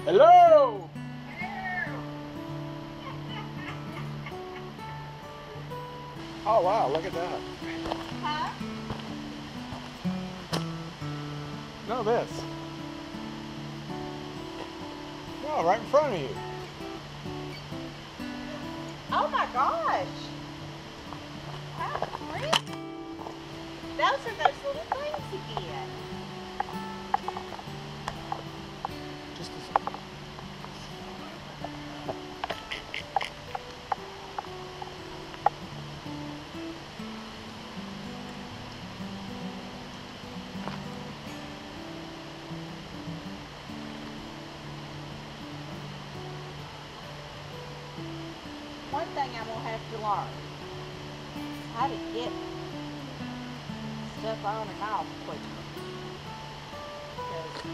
Hello! Oh wow, look at that. Huh? No, this. No, right in front of you. Oh my gosh. How pretty. Those are those little things again. Just a second. One thing I'm gonna have to learn is how to get stuff on and off quickly. 'Cause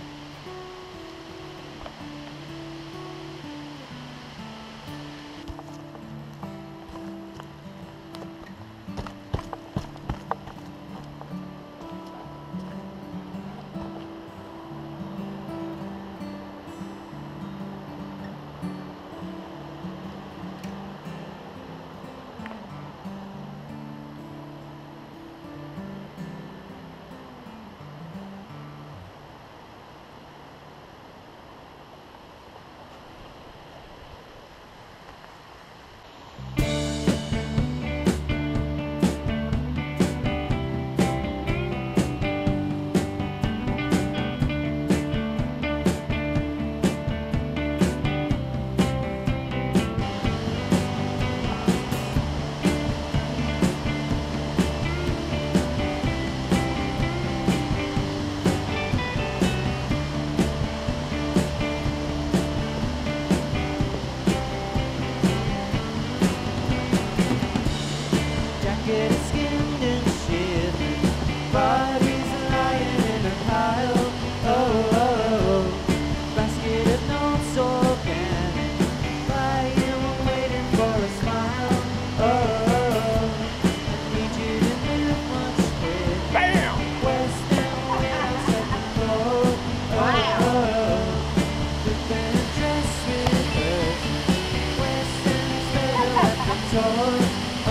Jacket is skinned and shivering, body's lying in a pile. Oh, oh, oh. Basket of notes organic, lying waiting for a smile. Oh, oh, oh. I need you to move much quicker. Bam! Western without second thought. Oh, oh, oh. Flipping a dress rehearsal. Western's better at the tour.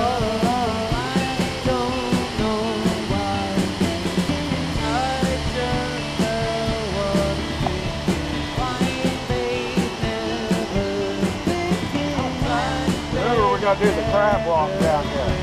Remember, we gotta do the crab walk down here.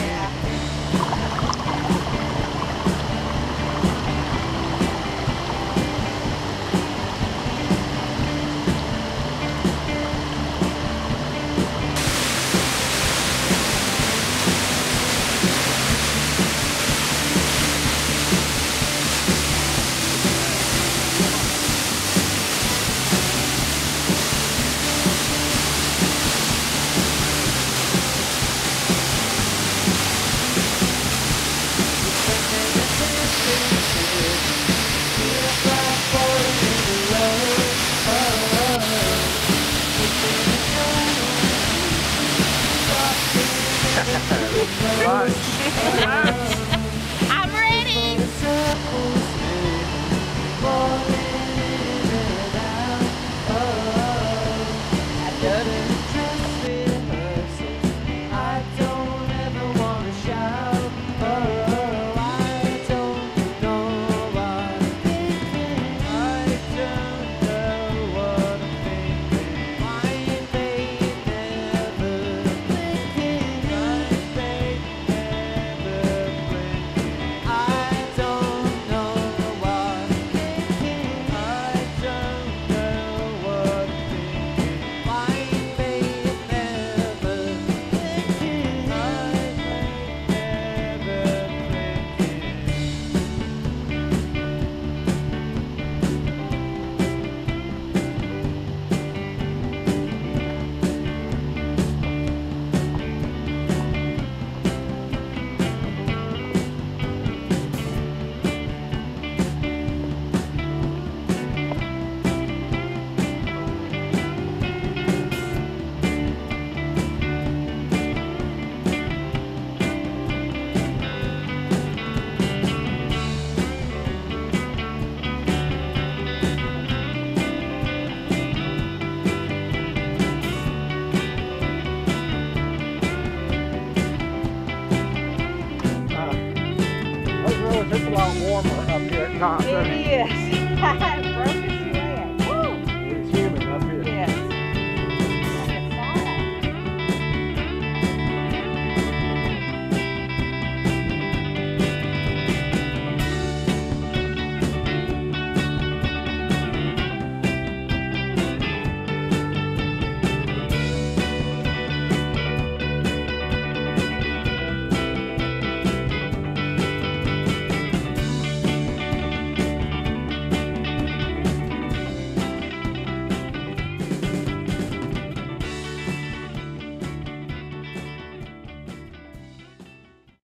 I'm ready. notice it's a lot warmer up here at It Thompson. is. Broken